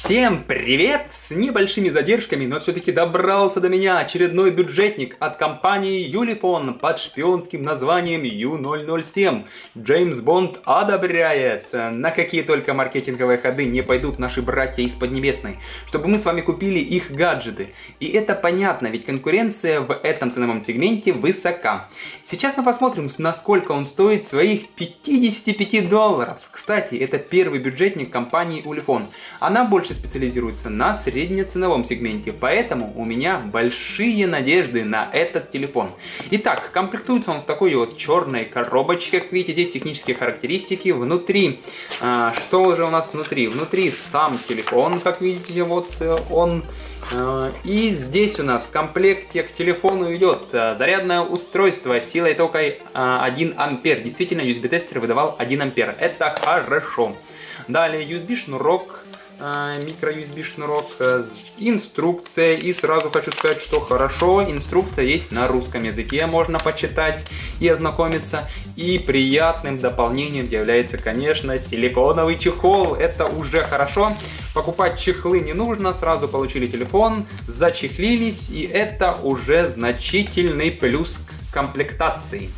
Всем привет! С небольшими задержками, но все-таки добрался до меня очередной бюджетник от компании Ulefone под шпионским названием U007. Джеймс Бонд одобряет. На какие только маркетинговые ходы не пойдут наши братья из Поднебесной, чтобы мы с вами купили их гаджеты. И это понятно, ведь конкуренция в этом ценовом сегменте высока. Сейчас мы посмотрим, насколько он стоит своих $55. Кстати, это первый бюджетник компании Ulefone. Она больше специализируется на среднеценовом сегменте, поэтому у меня большие надежды на этот телефон. Итак, комплектуется он в такой вот черной коробочке, как видите, здесь технические характеристики. Внутри, что же у нас внутри? Внутри сам телефон, как видите, вот он. И здесь у нас в комплекте к телефону идет зарядное устройство силой тока 1 ампер. Действительно, USB-тестер выдавал 1 ампер. Это хорошо. Далее USB-шнурок. Микро-USB шнурок, инструкция, и сразу хочу сказать, что хорошо, инструкция есть на русском языке, можно почитать и ознакомиться, и приятным дополнением является, конечно, силиконовый чехол, это уже хорошо, покупать чехлы не нужно, сразу получили телефон, зачехлились, и это уже значительный плюс к комплектации.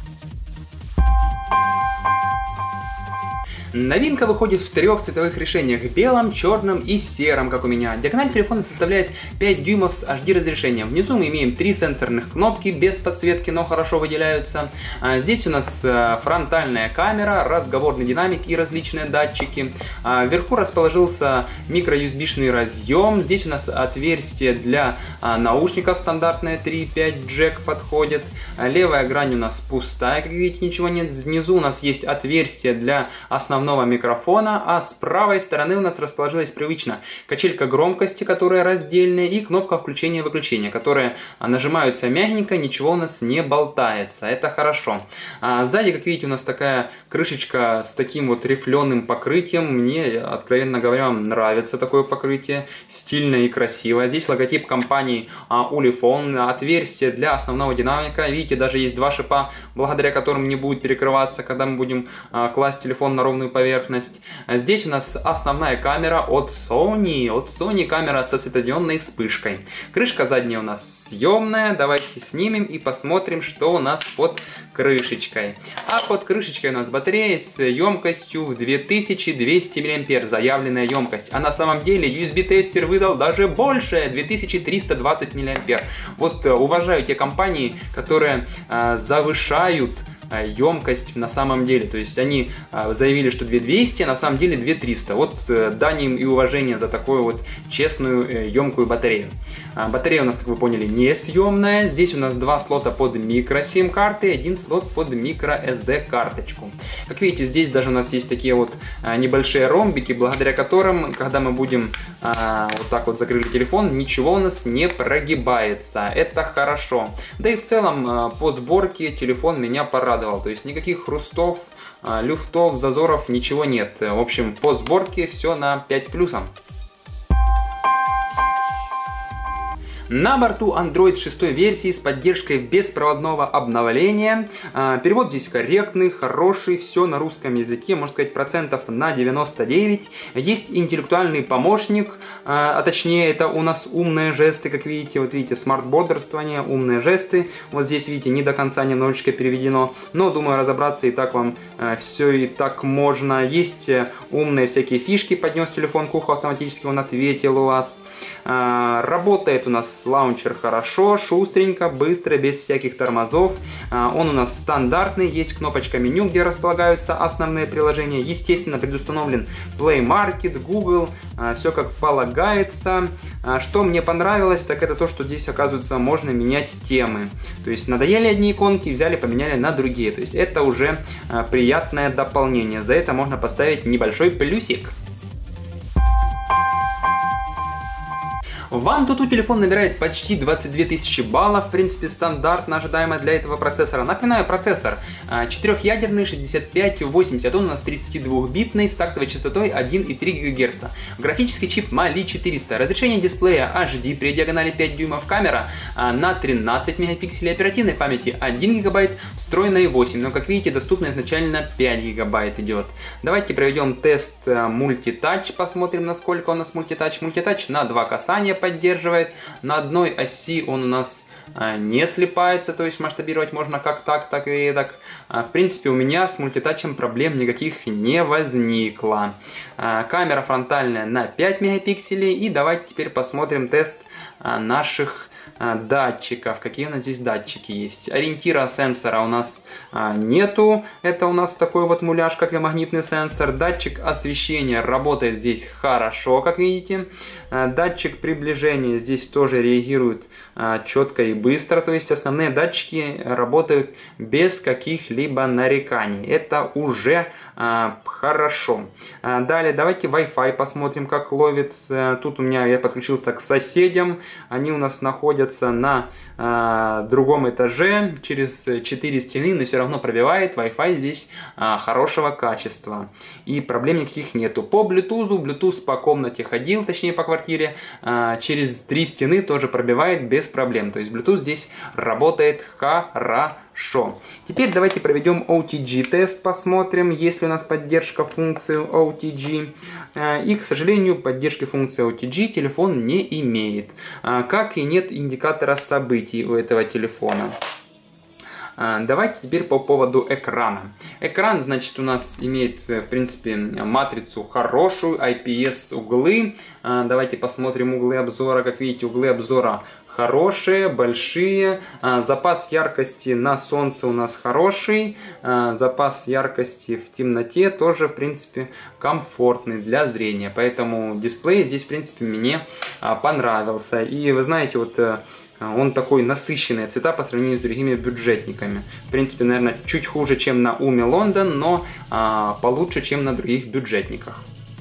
Новинка выходит в трех цветовых решениях: белом, черном и сером, как у меня. Диагональ телефона составляет 5 дюймов с HD разрешением. Внизу мы имеем 3 сенсорных кнопки без подсветки, но хорошо выделяются. Здесь у нас фронтальная камера, разговорный динамик и различные датчики. Вверху расположился микро-USB-шный разъем. Здесь у нас отверстие для наушников стандартное 3.5 джек подходит. Левая грань у нас пустая, как видите, ничего нет. Внизу у нас есть отверстие для основного микрофона, а с правой стороны у нас расположилась привычно качелька громкости, которая раздельная, и кнопка включения-выключения, которые нажимаются мягенько, ничего у нас не болтается. Это хорошо. Сзади, как видите, у нас такая крышечка с таким вот рифленым покрытием. Мне, откровенно говоря, нравится такое покрытие. Стильное и красивое. Здесь логотип компании Ulefone, отверстие для основного динамика. Видите, даже есть два шипа, благодаря которым не будет перекрываться, когда мы будем класть телефон на ровную поверхность. Здесь у нас основная камера от Sony. От Sony камера со светодиодной вспышкой. Крышка задняя у нас съемная. Давайте снимем и посмотрим, что у нас под крышечкой. А под крышечкой у нас батарея с емкостью в 2200 мАh. Заявленная емкость. А на самом деле USB-тестер выдал даже больше, 2320 мАh. Вот уважаю те компании, которые завышают емкость на самом деле. То есть они заявили, что 2200, а на самом деле 2300. Вот дань им и уважение за такую вот честную емкую батарею. Батарея у нас, как вы поняли, несъемная. Здесь у нас два слота под microSIM карты и один слот под microSD карточку. Как видите, здесь даже у нас есть такие вот небольшие ромбики, благодаря которым, когда мы будем вот так вот закрыли телефон, ничего у нас не прогибается. Это хорошо. Да и в целом по сборке телефон меня порадовал. То есть никаких хрустов, люфтов, зазоров, ничего нет. В общем, по сборке все на 5 с плюсом. На борту Android 6 версии с поддержкой беспроводного обновления. Перевод здесь корректный, хороший, все на русском языке, можно сказать, процентов на 99. Есть интеллектуальный помощник, а точнее это у нас умные жесты, как видите, вот видите, смарт-бодерствование, умные жесты. Вот здесь, видите, не до конца немножечко переведено, но думаю, разобраться и так вам все и так можно. Есть умные всякие фишки, поднес телефон к уху, автоматически он ответил у вас. Работает у нас лаунчер хорошо, шустренько, быстро, без всяких тормозов. Он у нас стандартный, есть кнопочка меню, где располагаются основные приложения. Естественно, предустановлен Play Market, Google, все как полагается. Что мне понравилось, так это то, что здесь, оказывается, можно менять темы. То есть надоели одни иконки, взяли, поменяли на другие. То есть это уже приятное дополнение. За это можно поставить небольшой плюсик. В AnTuTu телефон набирает почти 22 тысячи баллов, в принципе стандартно ожидаемо для этого процессора. Напоминаю, процессор 4-ядерный 6580, он у нас 32-битный с тактовой частотой 1,3 ГГц. Графический чип Mali 400, разрешение дисплея HD при диагонали 5 дюймов, камера на 13 мегапикселей, оперативной памяти 1 ГБ, встроенной 8, но как видите доступно изначально 5 ГБ идет. Давайте проведем тест мультитач, посмотрим насколько у нас мультитач. Мультитач на 2 касания поддерживает, на одной оси он у нас не слипается, то есть масштабировать можно как так, так и так. В принципе, у меня с мультитачем проблем никаких не возникло. Камера фронтальная на 5 мегапикселей. И давайте теперь посмотрим тест наших датчиков. Какие у нас здесь датчики есть? Ориентира сенсора у нас нету. Это у нас такой вот муляж, как и магнитный сенсор. Датчик освещения работает здесь хорошо, как видите. Датчик приближения здесь тоже реагирует четко и быстро. То есть основные датчики работают без каких-либо нареканий. Это уже хорошо. Далее давайте Wi-Fi посмотрим, как ловит. Тут у меня я подключился к соседям. Они у нас находятся на другом этаже через 4 стены, но все равно пробивает. Wi-Fi здесь хорошего качества и проблем никаких нету. По Bluetooth по комнате ходил, точнее по квартире, через 3 стены тоже пробивает без проблем. То есть Bluetooth здесь работает хорошо. Теперь давайте проведем OTG тест, посмотрим, есть ли у нас поддержка функции OTG. И, к сожалению, поддержки функции OTG телефон не имеет, как и нет индикатора событий у этого телефона. Давайте теперь по поводу экрана. Экран, значит, у нас имеет, в принципе, матрицу хорошую, IPS углы. Давайте посмотрим углы обзора. Как видите, углы обзора хорошие, большие. Запас яркости на солнце у нас хороший. Запас яркости в темноте тоже, в принципе, комфортный для зрения. Поэтому дисплей здесь, в принципе, мне понравился. И вы знаете, вот он такой насыщенный цвета по сравнению с другими бюджетниками. В принципе, наверное, чуть хуже, чем на Уме Лондон, но получше, чем на других бюджетниках.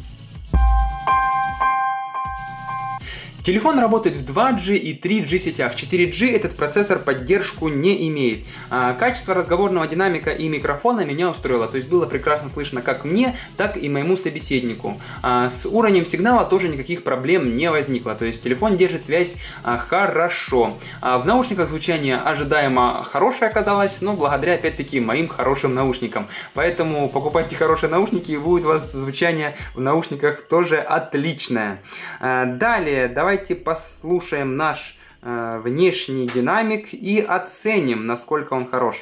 Телефон работает в 2G и 3G сетях. 4G этот процессор поддержку не имеет. Качество разговорного динамика и микрофона меня устроило. То есть было прекрасно слышно как мне, так и моему собеседнику. С уровнем сигнала тоже никаких проблем не возникло. То есть телефон держит связь хорошо. В наушниках звучание ожидаемо хорошее оказалось, но благодаря опять-таки моим хорошим наушникам. Поэтому покупайте хорошие наушники, и будет у вас звучание в наушниках тоже отличное. Далее, давайте послушаем наш внешний динамик и оценим, насколько он хорош.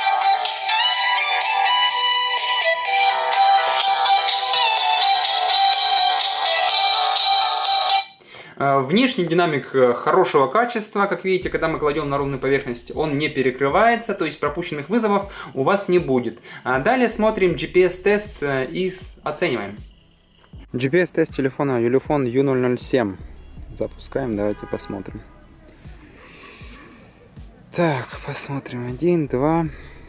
Внешний динамик хорошего качества, как видите, когда мы кладем на ровную поверхность, он не перекрывается, то есть пропущенных вызовов у вас не будет. Далее смотрим GPS-тест и оцениваем. GPS-тест телефона Ulefone U007. Запускаем, давайте посмотрим. Так, посмотрим. 1, 2,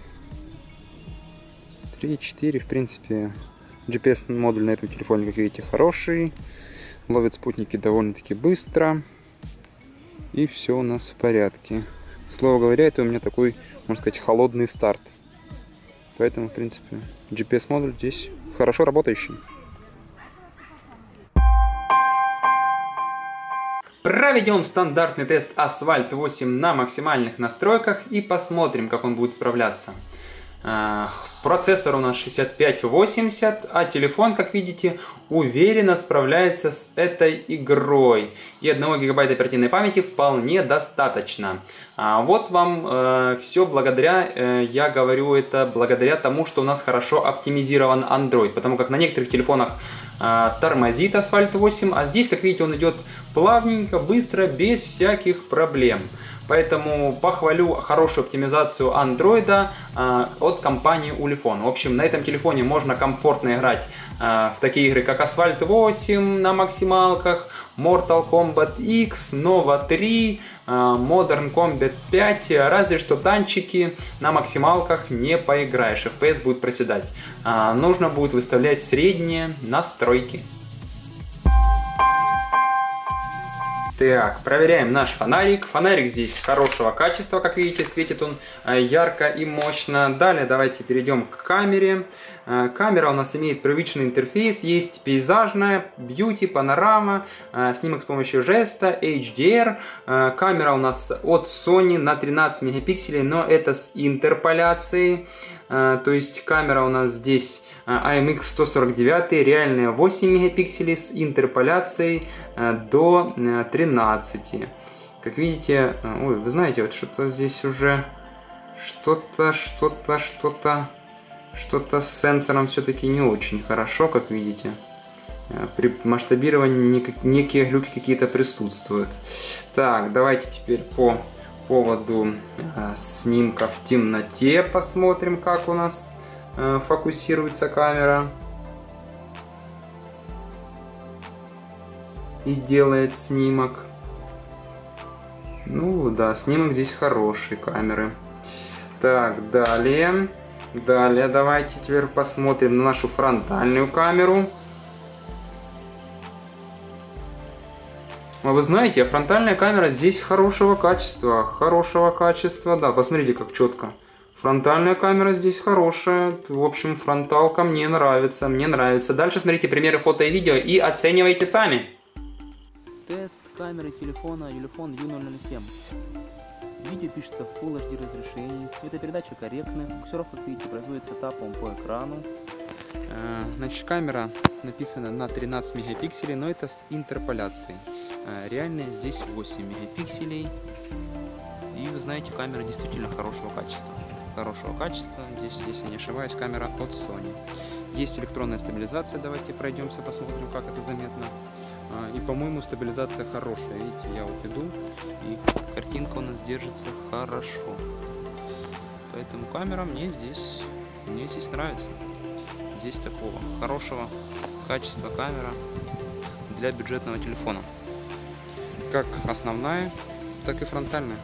3, 4. В принципе, GPS-модуль на этом телефоне, как видите, хороший. Ловит спутники довольно-таки быстро. И все у нас в порядке. Слово говоря, это у меня такой, можно сказать, холодный старт. Поэтому, в принципе, GPS-модуль здесь хорошо работающий. Проведем стандартный тест Asphalt 8 на максимальных настройках и посмотрим, как он будет справляться. Процессор у нас 6580, а телефон, как видите, уверенно справляется с этой игрой. И 1 гигабайта оперативной памяти вполне достаточно. Вот вам все благодаря, я говорю это благодаря тому, что у нас хорошо оптимизирован Android. Потому как на некоторых телефонах тормозит Asphalt 8, а здесь, как видите, он идет плавненько, быстро, без всяких проблем. Поэтому похвалю хорошую оптимизацию андроида от компании Ulefone. В общем, на этом телефоне можно комфортно играть в такие игры, как Asphalt 8 на максималках, Mortal Kombat X, Nova 3, Modern Combat 5, разве что танчики на максималках не поиграешь, FPS будет проседать. Нужно будет выставлять средние настройки. Так, проверяем наш фонарик. Фонарик здесь хорошего качества, как видите, светит он ярко и мощно. Далее давайте перейдем к камере. Камера у нас имеет привычный интерфейс, есть пейзажная, бьюти, панорама, снимок с помощью жеста, HDR. Камера у нас от Sony на 13 мегапикселей, но это с интерполяцией. То есть камера у нас здесь IMX149, реальная 8 мегапикселей с интерполяцией до 13. Как видите, ой, вы знаете, вот что-то здесь уже, что-то с сенсором все-таки не очень хорошо, как видите. При масштабировании некие глюки какие-то присутствуют. Так, давайте теперь по поводу снимка в темноте посмотрим, как у нас фокусируется камера и делает снимок. Ну да, снимок здесь хороший камеры. Так, далее давайте теперь посмотрим на нашу фронтальную камеру. А вы знаете, фронтальная камера здесь хорошего качества, да, посмотрите, как четко. Фронтальная камера здесь хорошая, в общем, фронталка мне нравится. Дальше смотрите примеры фото и видео и оценивайте сами. Тест камеры телефона Ulefone U007. Видео пишется в Full HD разрешении, цветопередача корректная, фокусировка, как видите, производится тапом по экрану. Значит, камера написана на 13 мегапикселей, но это с интерполяцией. Реальная здесь 8 мегапикселей. И вы знаете, камера действительно хорошего качества. Здесь, если не ошибаюсь, камера от Sony. Есть электронная стабилизация, давайте пройдемся, посмотрим, как это заметно. И, по-моему, стабилизация хорошая. Видите, я вот иду, и картинка у нас держится хорошо. Поэтому камера мне здесь нравится. Здесь такого хорошего качества камера для бюджетного телефона. Как основная, так и фронтальная.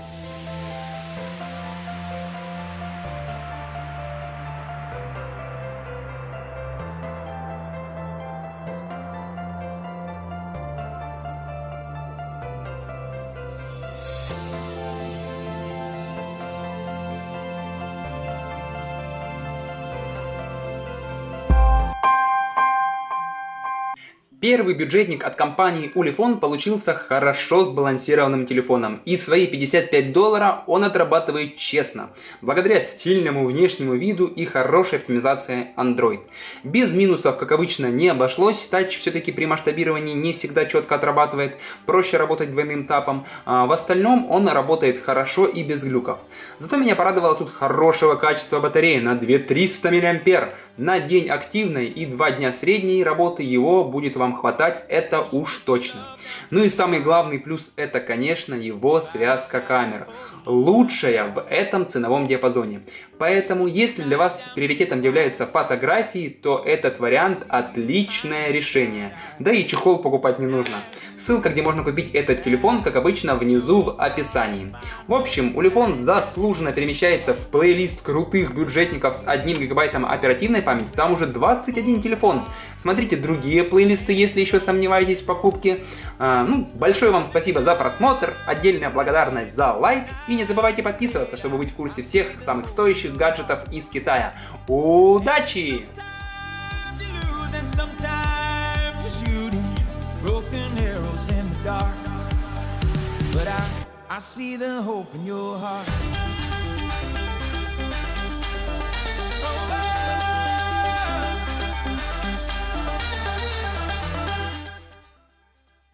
Первый бюджетник от компании Ulefone получился хорошо сбалансированным телефоном, и свои $55 он отрабатывает честно, благодаря стильному внешнему виду и хорошей оптимизации Android. Без минусов, как обычно, не обошлось, тач все-таки при масштабировании не всегда четко отрабатывает, проще работать двойным тапом, в остальном он работает хорошо и без глюков. Зато меня порадовало тут хорошего качества батареи на 2300 мАh. На день активной и 2 дня средней работы его будет вам хватать, это уж точно. Ну и самый главный плюс — это, конечно, его связка камер. Лучшая в этом ценовом диапазоне. Поэтому, если для вас приоритетом являются фотографии, то этот вариант отличное решение. Да и чехол покупать не нужно. Ссылка, где можно купить этот телефон, как обычно, внизу в описании. В общем, Ulefone заслуженно перемещается в плейлист крутых бюджетников с 1 гигабайтом оперативной памяти. Там уже 21 телефон. Смотрите другие плейлисты, если еще сомневаетесь в покупке. Большое вам спасибо за просмотр, отдельная благодарность за лайк. И не забывайте подписываться, чтобы быть в курсе всех самых стоящих гаджетов из Китая. Удачи! But I see the hope in your heart.